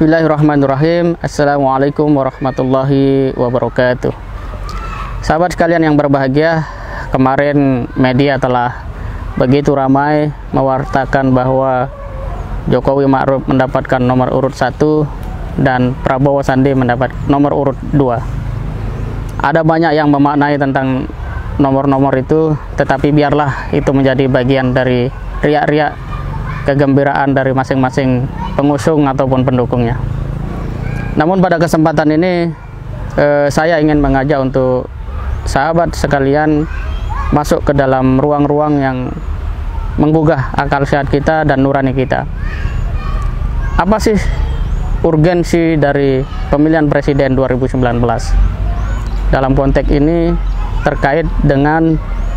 Bismillahirrahmanirrahim. Assalamualaikum warahmatullahi wabarakatuh. Sahabat sekalian yang berbahagia, kemarin media telah begitu ramai mewartakan bahwa Jokowi Ma'ruf mendapatkan nomor urut 1 dan Prabowo Sandi mendapat nomor urut 2. Ada banyak yang memaknai tentang nomor-nomor itu, tetapi biarlah itu menjadi bagian dari riak-riak kegembiraan dari masing-masing pengusung ataupun pendukungnya. Namun pada kesempatan ini saya ingin mengajak untuk sahabat sekalian masuk ke dalam ruang-ruang yang menggugah akal sehat kita dan nurani kita. Apa sih urgensi dari pemilihan presiden 2019? Dalam konteks ini terkait dengan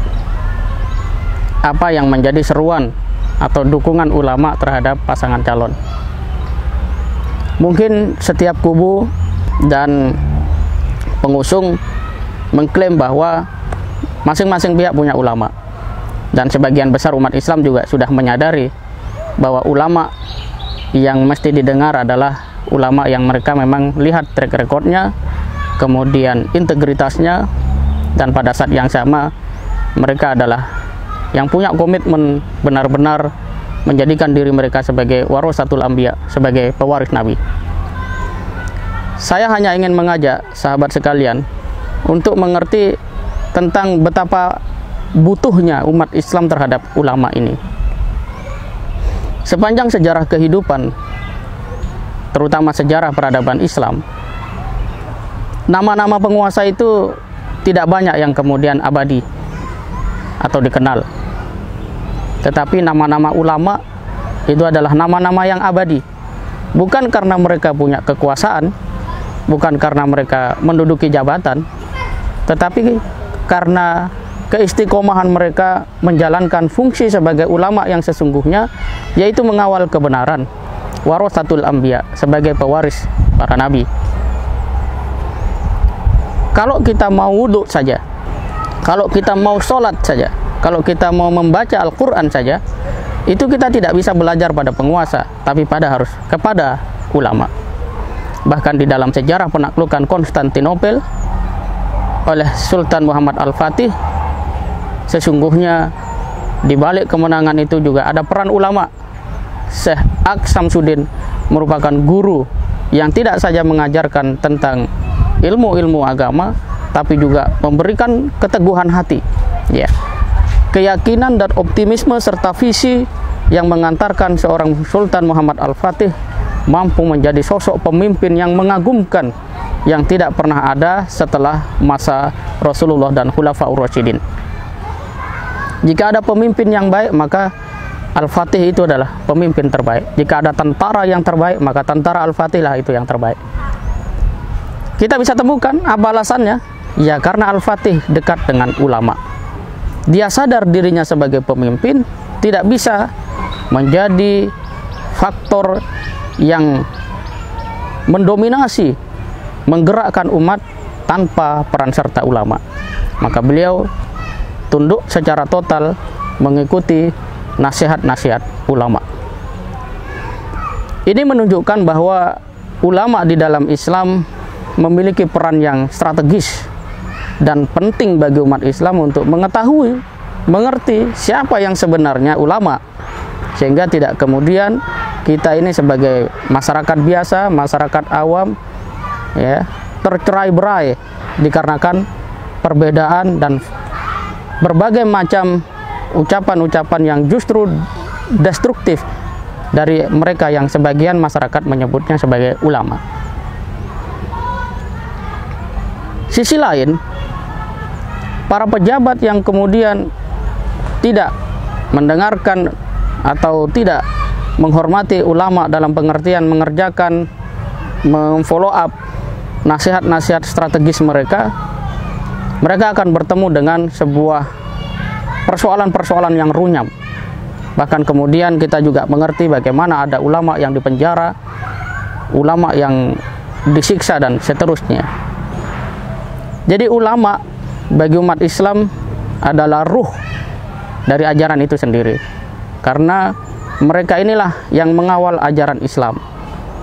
apa yang menjadi seruan atau dukungan ulama terhadap pasangan calon. Mungkin setiap kubu dan pengusung mengklaim bahwa masing-masing pihak punya ulama, dan sebagian besar umat Islam juga sudah menyadari bahwa ulama yang mesti didengar adalah ulama yang mereka memang lihat track recordnya, kemudian integritasnya, dan pada saat yang sama mereka adalah yang punya komitmen benar-benar menjadikan diri mereka sebagai warasatul anbiya, sebagai pewaris Nabi. Saya hanya ingin mengajak sahabat sekalian untuk mengerti tentang betapa butuhnya umat Islam terhadap ulama ini. Sepanjang sejarah kehidupan, terutama sejarah peradaban Islam, nama-nama penguasa itu tidak banyak yang kemudian abadi atau dikenal. Tetapi nama-nama ulama itu adalah nama-nama yang abadi. Bukan karena mereka punya kekuasaan, bukan karena mereka menduduki jabatan, tetapi karena keistiqomahan mereka menjalankan fungsi sebagai ulama yang sesungguhnya, yaitu mengawal kebenaran, warasatul anbiya, sebagai pewaris para nabi. Kalau kita mau wudhu saja, kalau kita mau sholat saja, kalau kita mau membaca Al-Quran saja, itu kita tidak bisa belajar pada penguasa, tapi harus kepada ulama. Bahkan di dalam sejarah penaklukan Konstantinopel oleh Sultan Muhammad Al-Fatih, sesungguhnya di balik kemenangan itu juga ada peran ulama. Syekh Aqs Samsuddin merupakan guru yang tidak saja mengajarkan tentang ilmu-ilmu agama, tapi juga memberikan keteguhan hati, ya, keyakinan dan optimisme serta visi yang mengantarkan seorang Sultan Muhammad Al-Fatih mampu menjadi sosok pemimpin yang mengagumkan, yang tidak pernah ada setelah masa Rasulullah dan Khulafaur Rasyidin. Jika ada pemimpin yang baik, maka Al-Fatih itu adalah pemimpin terbaik. Jika ada tentara yang terbaik, maka tentara Al-Fatih lah itu yang terbaik. Kita bisa temukan apa alasannya? Ya, karena Al-Fatih dekat dengan ulama. Dia sadar dirinya sebagai pemimpin tidak bisa menjadi faktor yang mendominasi, menggerakkan umat tanpa peran serta ulama. Maka beliau tunduk secara total mengikuti nasihat-nasihat ulama. Ini menunjukkan bahwa ulama di dalam Islam memiliki peran yang strategis dan penting bagi umat Islam untuk mengetahui, mengerti siapa yang sebenarnya ulama, sehingga tidak kemudian kita ini sebagai masyarakat biasa, masyarakat awam, ya, tercerai-berai dikarenakan perbedaan dan berbagai macam ucapan-ucapan yang justru destruktif dari mereka yang sebagian masyarakat menyebutnya sebagai ulama. Sisi lain, para pejabat yang kemudian tidak mendengarkan atau tidak menghormati ulama dalam pengertian mengerjakan, memfollow up nasihat-nasihat strategis mereka akan bertemu dengan sebuah persoalan-persoalan yang runyam. Bahkan kemudian kita juga mengerti bagaimana ada ulama yang dipenjara, ulama yang disiksa, dan seterusnya. Jadi ulama bagi umat Islam adalah ruh dari ajaran itu sendiri, karena mereka inilah yang mengawal ajaran Islam.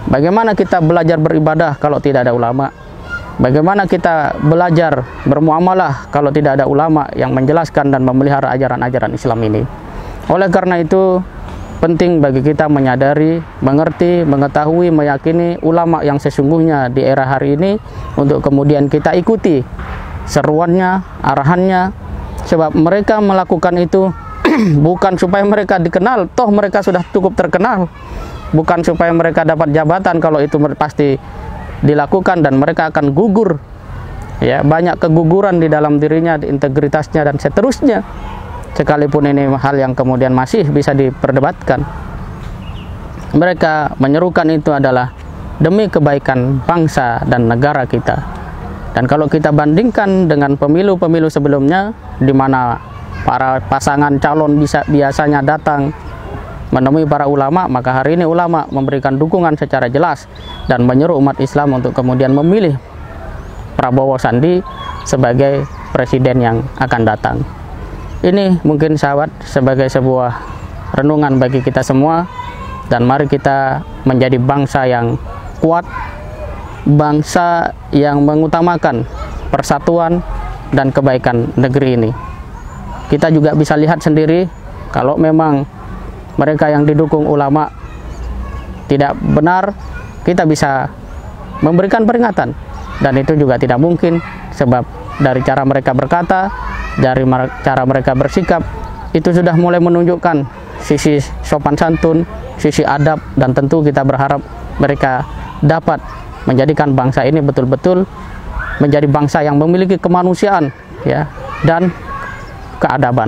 Bagaimana kita belajar beribadah kalau tidak ada ulama? Bagaimana kita belajar bermuamalah kalau tidak ada ulama yang menjelaskan dan memelihara ajaran-ajaran Islam ini? Oleh karena itu, penting bagi kita menyadari, mengerti, mengetahui, meyakini ulama yang sesungguhnya di era hari ini, untuk kemudian kita ikuti seruannya, arahannya, sebab mereka melakukan itu bukan supaya mereka dikenal, toh mereka sudah cukup terkenal, bukan supaya mereka dapat jabatan, kalau itu pasti dilakukan dan mereka akan gugur, ya, banyak keguguran di dalam dirinya, di integritasnya dan seterusnya, sekalipun ini hal yang kemudian masih bisa diperdebatkan. Mereka menyerukan itu adalah demi kebaikan bangsa dan negara kita. Dan kalau kita bandingkan dengan pemilu-pemilu sebelumnya, di mana para pasangan calon biasanya datang menemui para ulama, maka hari ini ulama memberikan dukungan secara jelas dan menyeru umat Islam untuk kemudian memilih Prabowo Sandi sebagai presiden yang akan datang. Ini mungkin sahabat sebagai sebuah renungan bagi kita semua, dan mari kita menjadi bangsa yang kuat, bangsa yang mengutamakan persatuan dan kebaikan negeri ini. Kita juga bisa lihat sendiri, kalau memang mereka yang didukung ulama tidak benar, kita bisa memberikan peringatan, dan itu juga tidak mungkin, sebab dari cara mereka berkata, dari cara mereka bersikap, itu sudah mulai menunjukkan sisi sopan santun, sisi adab, dan tentu kita berharap mereka dapat menjadikan bangsa ini betul-betul menjadi bangsa yang memiliki kemanusiaan, ya, dan keadaban.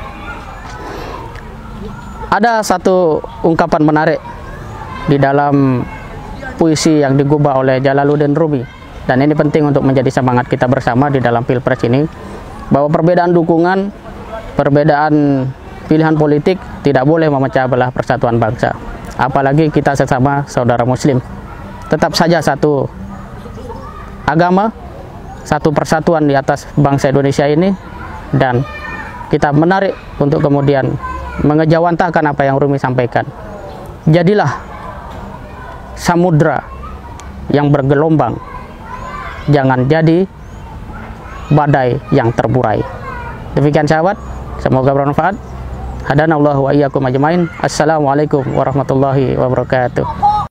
Ada satu ungkapan menarik di dalam puisi yang digubah oleh Jalaluddin Rumi, dan ini penting untuk menjadi semangat kita bersama di dalam Pilpres ini, bahwa perbedaan dukungan, perbedaan pilihan politik tidak boleh memecah belah persatuan bangsa, apalagi kita sesama saudara muslim. Tetap saja satu agama, satu persatuan di atas bangsa Indonesia ini, dan kita menarik untuk kemudian mengejawantahkan apa yang Rumi sampaikan. Jadilah samudra yang bergelombang, jangan jadi badai yang terburai. Demikian sahabat, semoga bermanfaat. Hadanallahu wa iyyakum ajmain. Assalamualaikum warahmatullahi wabarakatuh.